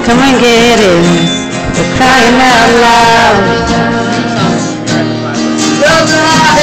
Come and get it. We're crying out loud.